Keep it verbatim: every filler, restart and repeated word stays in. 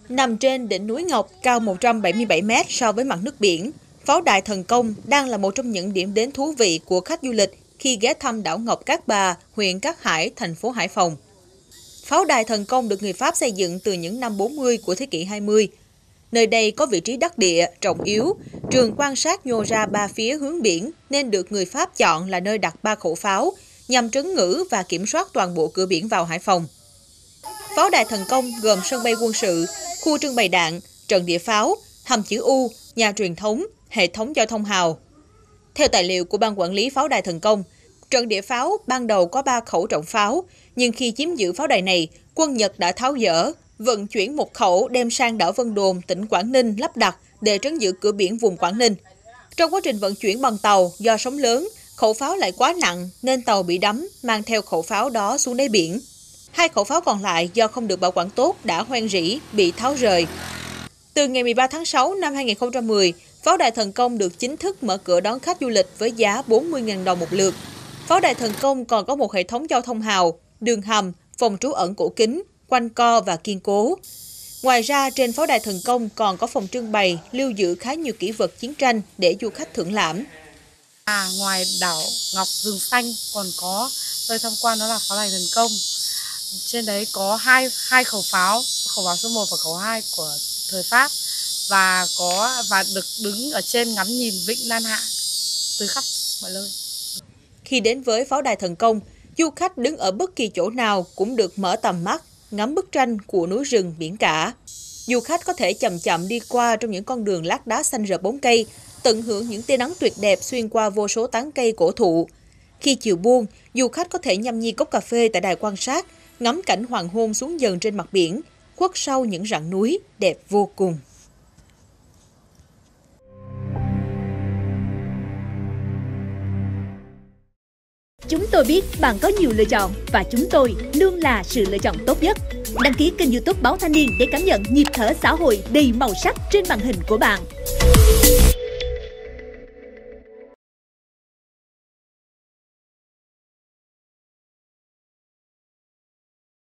Nằm trên đỉnh núi Ngọc cao một trăm bảy mươi bảy mét so với mặt nước biển, Pháo Đài Thần Công đang là một trong những điểm đến thú vị của khách du lịch khi ghé thăm đảo Ngọc Cát Bà, huyện Cát Hải, thành phố Hải Phòng. Pháo Đài Thần Công được người Pháp xây dựng từ những năm bốn mươi của thế kỷ hai mươi. Nơi đây có vị trí đắc địa, trọng yếu, trường quan sát nhô ra ba phía hướng biển nên được người Pháp chọn là nơi đặt ba khẩu pháo nhằm trấn ngữ và kiểm soát toàn bộ cửa biển vào Hải Phòng. Pháo Đài Thần Công gồm sân bay quân sự, khu trưng bày đạn, trận địa pháo, hầm chữ U, nhà truyền thống, hệ thống giao thông hào. Theo tài liệu của Ban Quản lý Pháo Đài Thần Công, trận địa pháo ban đầu có ba khẩu trọng pháo, nhưng khi chiếm giữ pháo đài này, quân Nhật đã tháo dỡ, vận chuyển một khẩu đem sang đảo Vân Đồn, tỉnh Quảng Ninh lắp đặt để trấn giữ cửa biển vùng Quảng Ninh. Trong quá trình vận chuyển bằng tàu, do sóng lớn, khẩu pháo lại quá nặng nên tàu bị đắm, mang theo khẩu pháo đó xuống đáy biển. Hai khẩu pháo còn lại do không được bảo quản tốt đã hoen rỉ, bị tháo rời. Từ ngày mười ba tháng sáu năm hai nghìn không trăm mười, Pháo Đài Thần Công được chính thức mở cửa đón khách du lịch với giá bốn mươi nghìn đồng một lượt. Pháo Đài Thần Công còn có một hệ thống giao thông hào, đường hầm, phòng trú ẩn cổ kính, quanh co và kiên cố. Ngoài ra, trên Pháo Đài Thần Công còn có phòng trưng bày lưu giữ khá nhiều kỷ vật chiến tranh để du khách thưởng lãm. À, ngoài đảo Ngọc Rừng Xanh còn có nơi tham quan đó là Pháo Đài Thần Công. Trên đấy có hai hai khẩu pháo, khẩu pháo số một và khẩu hai của thời Pháp, và có và được đứng ở trên ngắm nhìn vịnh Lan Hạ từ khắp mọi nơi. Khi đến với Pháo Đài Thần Công, du khách đứng ở bất kỳ chỗ nào cũng được mở tầm mắt, ngắm bức tranh của núi rừng biển cả. Du khách có thể chậm chậm đi qua trong những con đường lát đá xanh rợp bóng cây, tận hưởng những tia nắng tuyệt đẹp xuyên qua vô số tán cây cổ thụ. Khi chiều buông, du khách có thể nhâm nhi cốc cà phê tại đài quan sát, ngắm cảnh hoàng hôn xuống dần trên mặt biển, khuất sau những rặng núi đẹp vô cùng. Chúng tôi biết bạn có nhiều lựa chọn và chúng tôi luôn là sự lựa chọn tốt nhất. Đăng ký kênh YouTube Báo Thanh Niên để cảm nhận nhịp thở xã hội đầy màu sắc trên màn hình của bạn.